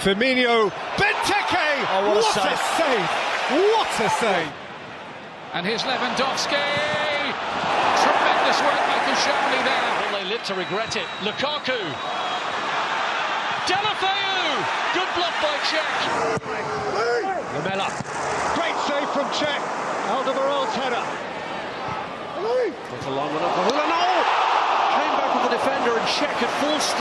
Firmino, Benteke! Oh, what a save! What a save! And here's Lewandowski! Tremendous work by Koulibaly there. Will they live to regret it? Lukaku! Delafeu! Good block by Cech. Lamela. Great save from Cech. Alderweireld's header. Put a long one up for Came back with the defender and Cech at full